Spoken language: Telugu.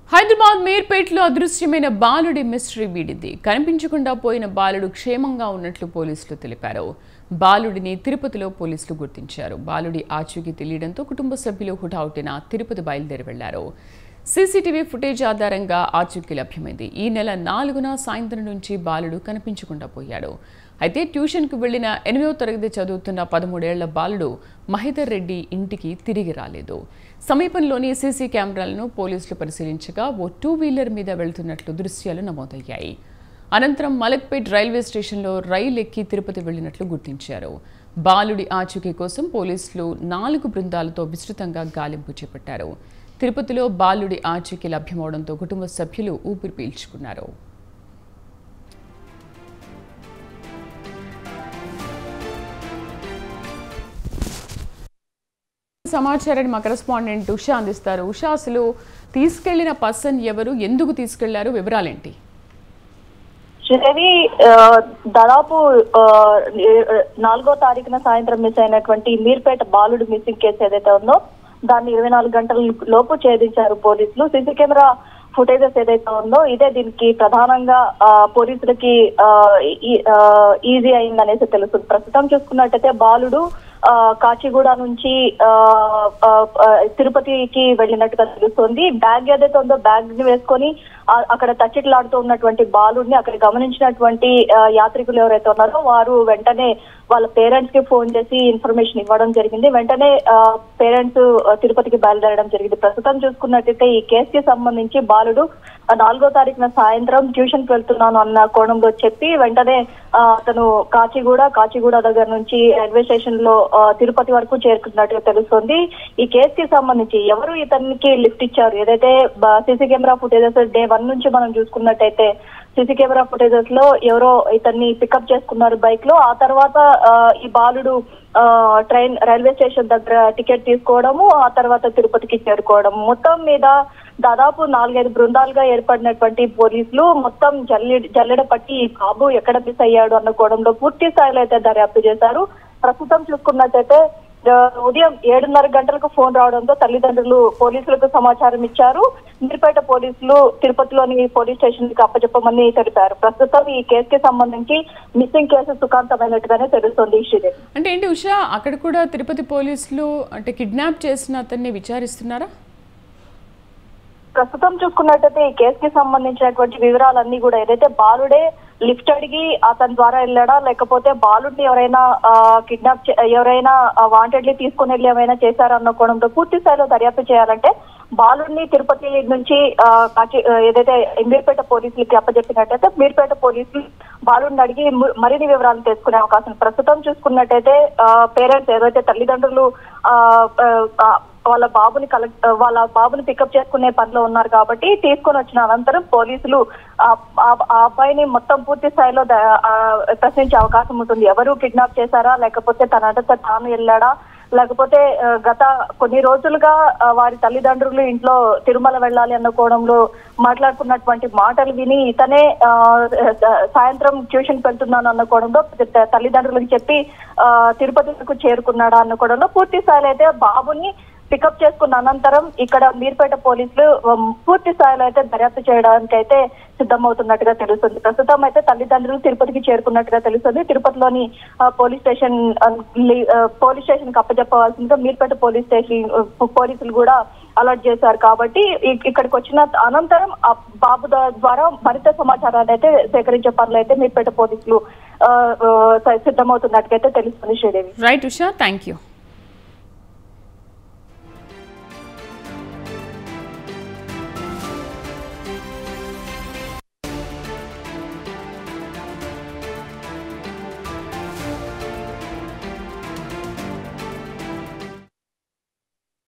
హైదరాబాద్ మీర్పేటలో అదృశ్యమైన బాలుడి మిస్టరీ వీడింది. కనిపించకుండా పోయిన బాలుడు క్షేమంగా ఉన్నట్లు పోలీసులు తెలిపారు. బాలుడిని తిరుపతిలో పోలీసులు గుర్తించారు. బాలుడి ఆచూకీ తెలియడంతో కుటుంబ సభ్యులు హుటాహుటిన తిరుపతి బయలుదేరి వెళ్లారు. సీసీటీవీ ఫుటేజ్ ఆధారంగా ఆచూకీ లభ్యమైంది. ఈ నెల 4న సాయంత్రం నుంచి బాలుడు కనిపించకుండా పోయాడు. అయితే ట్యూషన్కు వెళ్లిన 8వ తరగతి చదువుతున్న 13 ఏళ్ల బాలుడు మహేదర్ రెడ్డి ఇంటికి తిరిగి రాలేదు. సమీపంలోని సీసీ కెమెరాలను పోలీసులు పరిశీలించగా ఓ 2-వీలర్ మీద వెళ్తున్నట్లు దృశ్యాలు నమోదయ్యాయి. అనంతరం మలక్పేట్ రైల్వే స్టేషన్లో రైలు ఎక్కి తిరుపతి వెళ్లినట్లు గుర్తించారు. బాలుడి ఆచూకీ కోసం పోలీసులు 4 బృందాలతో విస్తృతంగా గాలింపు చేపట్టారు. తిరుపతిలో బాలుడి ఆచూకీ లభ్యమవడంతో కుటుంబ సభ్యులు ఊపిరి పీల్చుకున్నారు. సమాచారాన్ని మా కరెస్పాండెంట్ ఉషా అందిస్తారు. ఉషా, అసలు తీసుకెళ్లిన పర్సన్ ఎవరు, ఎందుకు తీసుకెళ్లారు, వివరాలేంటి? శ్రీదేవి, దాదాపు 4వ తారీఖున సాయంత్రం మిస్ అయినటువంటి మీర్పేట బాలుడు మిస్సింగ్ కేసు ఏదైతే ఉందో దాన్ని 24 గంటల లోపు ఛేదించారు పోలీసులు. సీసీ కెమెరా ఫుటేజెస్ ఏదైతే ఉందో ఇదే దీనికి ప్రధానంగా పోలీసులకి ఈజీ అయిందనేసి తెలుస్తుంది. ప్రస్తుతం చూసుకున్నట్టయితే బాలుడు కాచిగూడ నుంచి తిరుపతికి వెళ్ళినట్టుగా తెలుస్తోంది. బ్యాగ్ ఏదైతే ఉందో బ్యాగ్ ని వేసుకొని అక్కడ తచ్చిట్లాడుతూ ఉన్నటువంటి బాలుడిని అక్కడ గమనించినటువంటి యాత్రికులు ఎవరైతే ఉన్నారో వారు వెంటనే వాళ్ళ పేరెంట్స్ కి ఫోన్ చేసి ఇన్ఫర్మేషన్ ఇవ్వడం జరిగింది. వెంటనే పేరెంట్స్ తిరుపతికి బయలుదేరడం జరిగింది. ప్రస్తుతం చూసుకున్నట్టయితే ఈ కేసుకి సంబంధించి బాలుడు 4వ తారీఖున సాయంత్రం ట్యూషన్ కి వెళ్తున్నాను అన్న కోణంలో చెప్పి వెంటనే అతను కాచిగూడ దగ్గర నుంచి రైల్వే స్టేషన్ లో తిరుపతి వరకు చేరుకున్నట్టుగా తెలుస్తుంది. ఈ కేసుకి సంబంధించి ఎవరు ఇతనికి లిఫ్ట్ ఇచ్చారు, ఏదైతే సీసీ కెమెరా ఫుటేజెస్ డే 1 నుంచి మనం చూసుకున్నట్టయితే సీసీ కెమెరా ఫుటేజెస్ లో ఎవరో ఇతన్ని పికప్ చేసుకున్నారు బైక్ లో. ఆ తర్వాత ఈ బాలుడు రైల్వే స్టేషన్ దగ్గర టికెట్ తీసుకోవడము, ఆ తర్వాత తిరుపతికి చేరుకోవడం. మొత్తం మీద దాదాపు 4-5 బృందాలుగా ఏర్పడినటువంటి పోలీసులు మొత్తం జల్లెడ పట్టి ఈ బాబు ఎక్కడ మిస్ అయ్యాడు అన్న కోణంలో పూర్తి స్థాయిలో అయితే దర్యాప్తు చేశారు. ప్రస్తుతం చూసుకున్నట్టయితే ఉదయం 7:30 గంటలకు ఫోన్ రావడంతో తల్లిదండ్రులు పోలీసులకు సమాచారం ఇచ్చారు. మీర్పేట పోలీసులు తిరుపతిలోని పోలీస్ స్టేషన్ కి అప్పచెప్పమని తెలిపారు. ప్రస్తుతం ఈ కేసుకి సంబంధించి మిస్సింగ్ కేసు సుఖాంతమైనట్టుగానే తెలుస్తోంది. అంటే ఏంటి ఉషా, అక్కడ కూడా తిరుపతి పోలీసులు అంటే కిడ్నాప్ చేసిన అతన్ని విచారిస్తున్నారా? ప్రస్తుతం చూసుకున్నట్టయితే ఈ కేసుకి సంబంధించినటువంటి వివరాలన్నీ కూడా ఏదైతే బాలుడే లిఫ్ట్ అడిగి అతని ద్వారా వెళ్ళాడా, లేకపోతే బాలుడిని ఎవరైనా కిడ్నాప్ ఎవరైనా వాంటెడ్లీ తీసుకుని వెళ్ళి ఏమైనా చేశారన్న కోణంలో పూర్తి స్థాయిలో దర్యాప్తు చేయాలంటే బాలుడిని తిరుపతి నుంచి ఏదైతే మీర్పేట పోలీసులకి అప్పచెప్పినట్టయితే మీర్పేట పోలీసులు బాలుడిని అడిగి మరిన్ని వివరాలు తెలుసుకునే అవకాశం. ప్రస్తుతం చూసుకున్నట్టయితే పేరెంట్స్ ఏదైతే తల్లిదండ్రులు వాళ్ళ బాబుని పికప్ చేసుకునే పనిలో ఉన్నారు కాబట్టి తీసుకొని వచ్చిన అనంతరం పోలీసులు ఆ అబ్బాయిని మొత్తం పూర్తి స్థాయిలో ప్రశ్నించే అవకాశం ఉంటుంది. ఎవరు కిడ్నాప్ చేశారా, లేకపోతే తనంతట తాను వెళ్ళాడా, లేకపోతే గత కొన్ని రోజులుగా వారి తల్లిదండ్రులు ఇంట్లో తిరుమల వెళ్ళాలి అన్న కోణంలో మాట్లాడుకున్నటువంటి మాటలు విని ఇతనే సాయంత్రం ట్యూషన్ వెళ్తున్నాను అన్న కోణంలో తల్లిదండ్రులకు చెప్పి తిరుపతి వరకు చేరుకున్నాడా అన్న కోణంలో పూర్తి స్థాయిలో అయితే బాబుని పికప్ చేసుకున్న అనంతరం ఇక్కడ మీర్పేట పోలీసులు పూర్తి స్థాయిలో అయితే దర్యాప్తు చేయడానికి అయితే సిద్ధమవుతున్నట్టుగా తెలుస్తుంది. ప్రస్తుతం అయితే తల్లిదండ్రులు తిరుపతికి చేరుకున్నట్టుగా తెలుస్తుంది. తిరుపతిలోని పోలీస్ స్టేషన్ కి అప్పచెప్పవలసిందిగా మీర్పేట పోలీసులు కూడా అలర్ట్ చేశారు. కాబట్టి ఇక్కడికి వచ్చిన అనంతరం బాబు ద్వారా మరింత సమాచారాన్ని అయితే సేకరించే పనులు అయితే మీర్పేట పోలీసులు సిద్ధమవుతున్నట్టుగా తెలుస్తుంది. Sridevi. Right Usha, thank you.